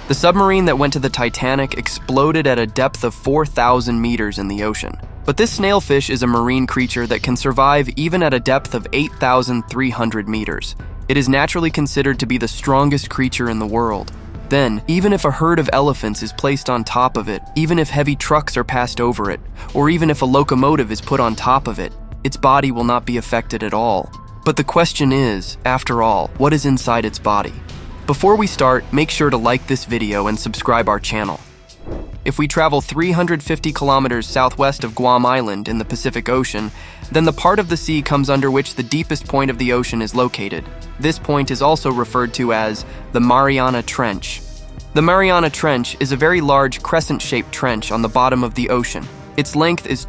The submarine that went to the Titanic exploded at a depth of 4,000 meters in the ocean. But this snailfish is a marine creature that can survive even at a depth of 8,300 meters. It is naturally considered to be the strongest creature in the world. Then, even if a herd of elephants is placed on top of it, even if heavy trucks are passed over it, or even if a locomotive is put on top of it, its body will not be affected at all. But the question is, after all, what is inside its body? Before we start, make sure to like this video and subscribe our channel. If we travel 350 kilometers southwest of Guam Island in the Pacific Ocean, then the part of the sea comes under which the deepest point of the ocean is located. This point is also referred to as the Mariana Trench. The Mariana Trench is a very large crescent-shaped trench on the bottom of the ocean. Its length is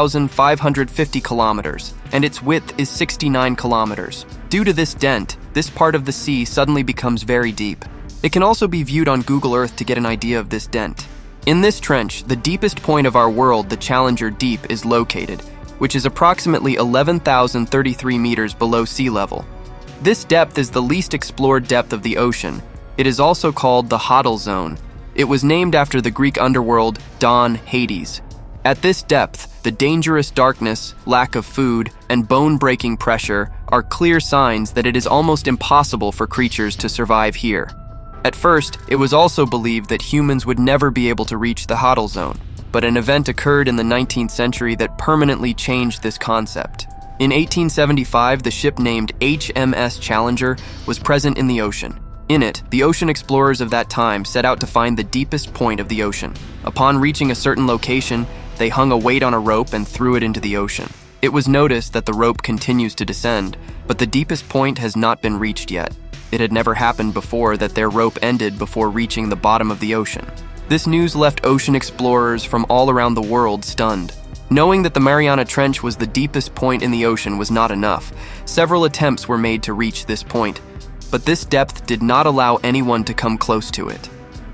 2,550 kilometers, and its width is 69 kilometers. Due to this dent, this part of the sea suddenly becomes very deep. It can also be viewed on Google Earth to get an idea of this dent. In this trench, the deepest point of our world, the Challenger Deep, is located, which is approximately 11,033 meters below sea level. This depth is the least explored depth of the ocean. It is also called the Hadal Zone. It was named after the Greek underworld Don Hades. At this depth, the dangerous darkness, lack of food, and bone-breaking pressure are clear signs that it is almost impossible for creatures to survive here. At first, it was also believed that humans would never be able to reach the Hadal Zone, but an event occurred in the 19th century that permanently changed this concept. In 1875, the ship named HMS Challenger was present in the ocean. In it, the ocean explorers of that time set out to find the deepest point of the ocean. Upon reaching a certain location, they hung a weight on a rope and threw it into the ocean. It was noticed that the rope continues to descend, but the deepest point has not been reached yet. It had never happened before that their rope ended before reaching the bottom of the ocean. This news left ocean explorers from all around the world stunned. Knowing that the Mariana Trench was the deepest point in the ocean was not enough. Several attempts were made to reach this point, but this depth did not allow anyone to come close to it.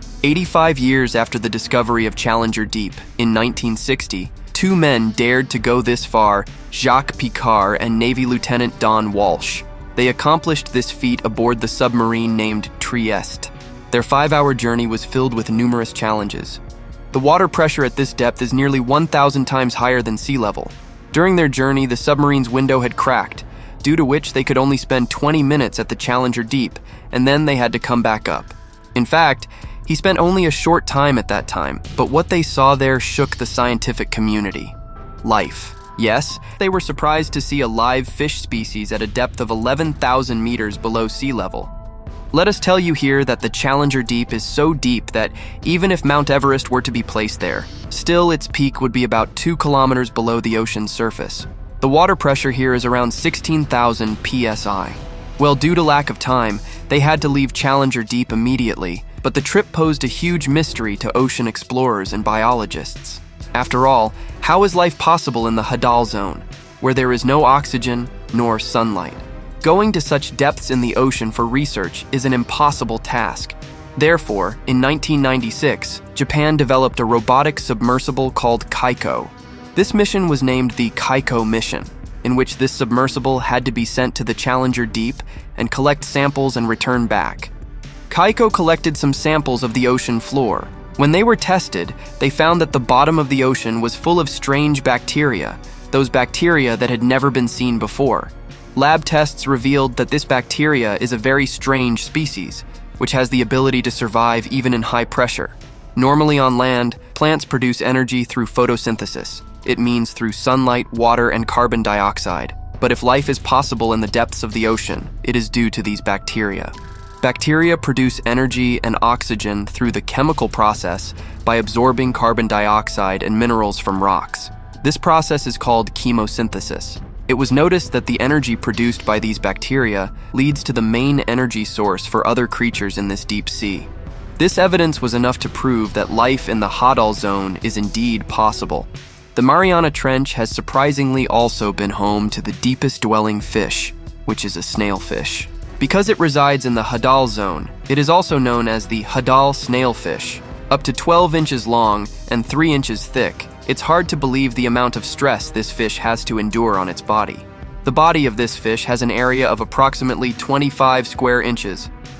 85 years after the discovery of Challenger Deep, in 1960, two men dared to go this far, Jacques Picard and Navy Lieutenant Don Walsh. They accomplished this feat aboard the submarine named Trieste. Their 5-hour journey was filled with numerous challenges. The water pressure at this depth is nearly 1,000 times higher than sea level. During their journey, the submarine's window had cracked, due to which they could only spend 20 minutes at the Challenger Deep, and then they had to come back up. In fact, he spent only a short time at that time, but what they saw there shook the scientific community. Life. Yes, they were surprised to see a live fish species at a depth of 11,000 meters below sea level. Let us tell you here that the Challenger Deep is so deep that even if Mount Everest were to be placed there, still its peak would be about 2 kilometers below the ocean's surface. The water pressure here is around 16,000 psi. Well, due to lack of time, they had to leave Challenger Deep immediately, but the trip posed a huge mystery to ocean explorers and biologists. After all, how is life possible in the Hadal Zone, where there is no oxygen nor sunlight? Going to such depths in the ocean for research is an impossible task. Therefore, in 1996, Japan developed a robotic submersible called Kaiko. This mission was named the Kaiko mission, in which this submersible had to be sent to the Challenger Deep and collect samples and return back. Kaiko collected some samples of the ocean floor. When they were tested, they found that the bottom of the ocean was full of strange bacteria, those bacteria that had never been seen before. Lab tests revealed that this bacteria is a very strange species, which has the ability to survive even in high pressure. Normally on land, plants produce energy through photosynthesis. It means through sunlight, water, and carbon dioxide. But if life is possible in the depths of the ocean, it is due to these bacteria. Bacteria produce energy and oxygen through the chemical process by absorbing carbon dioxide and minerals from rocks. This process is called chemosynthesis. It was noticed that the energy produced by these bacteria leads to the main energy source for other creatures in this deep sea. This evidence was enough to prove that life in the Hadal Zone is indeed possible. The Mariana Trench has surprisingly also been home to the deepest dwelling fish, which is a snailfish. Because it resides in the Hadal Zone, it is also known as the Hadal snailfish. Up to 12 inches long and 3 inches thick, it's hard to believe the amount of stress this fish has to endure on its body. The body of this fish has an area of approximately 25 square inches.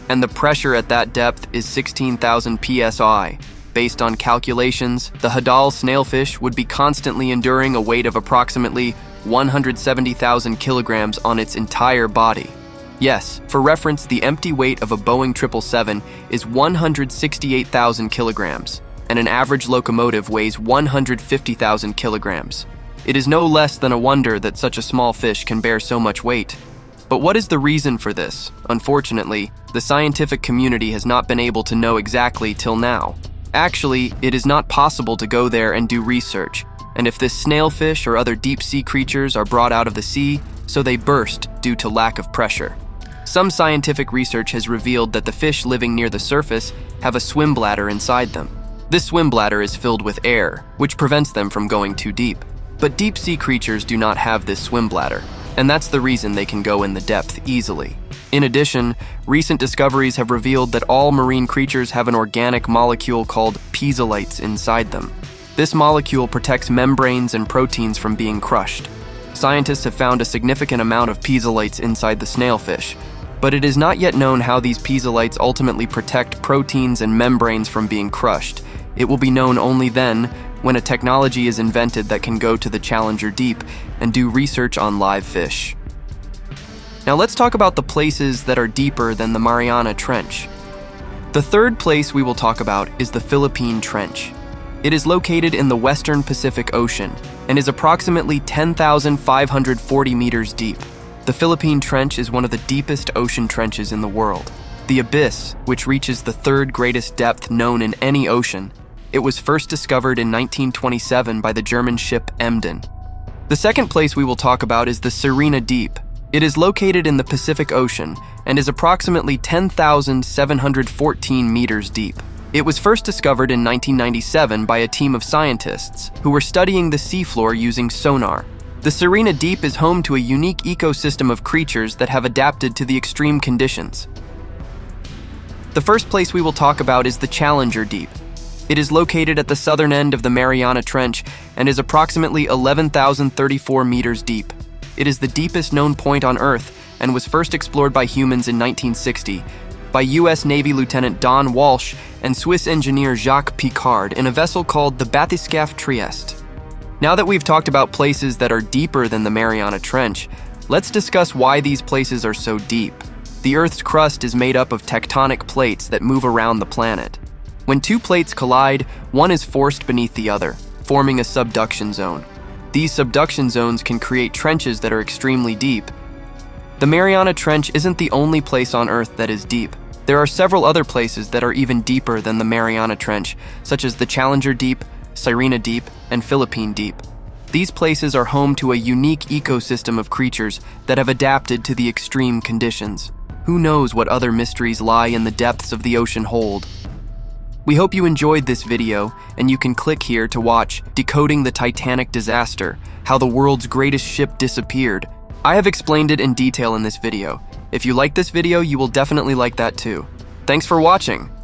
and the pressure at that depth is 16,000 psi. Based on calculations, the Hadal snailfish would be constantly enduring a weight of approximately 170,000 kilograms on its entire body. Yes, for reference, the empty weight of a Boeing 777 is 168,000 kilograms, and an average locomotive weighs 150,000 kilograms. It is no less than a wonder that such a small fish can bear so much weight. But what is the reason for this? Unfortunately, the scientific community has not been able to know exactly till now. Actually, it is not possible to go there and do research, and if this snailfish or other deep-sea creatures are brought out of the sea, so they burst due to lack of pressure. Some scientific research has revealed that the fish living near the surface have a swim bladder inside them. This swim bladder is filled with air, which prevents them from going too deep. But deep-sea creatures do not have this swim bladder, and that's the reason they can go in the depth easily. In addition, recent discoveries have revealed that all marine creatures have an organic molecule called piezolites inside them. This molecule protects membranes and proteins from being crushed. Scientists have found a significant amount of piezolites inside the snailfish, but it is not yet known how these piezolites ultimately protect proteins and membranes from being crushed. It will be known only then when a technology is invented that can go to the Challenger Deep and do research on live fish. Now let's talk about the places that are deeper than the Mariana Trench. The third place we will talk about is the Philippine Trench. It is located in the western Pacific Ocean and is approximately 10,540 meters deep. The Philippine Trench is one of the deepest ocean trenches in the world. The abyss, which reaches the third greatest depth known in any ocean, it was first discovered in 1927 by the German ship Emden. The second place we will talk about is the Serena Deep. It is located in the Pacific Ocean and is approximately 10,714 meters deep. It was first discovered in 1997 by a team of scientists who were studying the seafloor using sonar. The Serena Deep is home to a unique ecosystem of creatures that have adapted to the extreme conditions. The first place we will talk about is the Challenger Deep. It is located at the southern end of the Mariana Trench and is approximately 11,034 meters deep. It is the deepest known point on Earth and was first explored by humans in 1960 by U.S. Navy Lieutenant Don Walsh and Swiss engineer Jacques Picard in a vessel called the Bathyscaphe Trieste. Now that we've talked about places that are deeper than the Mariana Trench, let's discuss why these places are so deep. The Earth's crust is made up of tectonic plates that move around the planet. When two plates collide, one is forced beneath the other, forming a subduction zone. These subduction zones can create trenches that are extremely deep. The Mariana Trench isn't the only place on Earth that is deep. There are several other places that are even deeper than the Mariana Trench, such as the Challenger Deep, Serena Deep, and Philippine Deep. These places are home to a unique ecosystem of creatures that have adapted to the extreme conditions. Who knows what other mysteries lie in the depths of the ocean hold? We hope you enjoyed this video, and you can click here to watch Decoding the Titanic Disaster, How the World's Greatest Ship Disappeared. I have explained it in detail in this video. If you like this video, you will definitely like that too. Thanks for watching.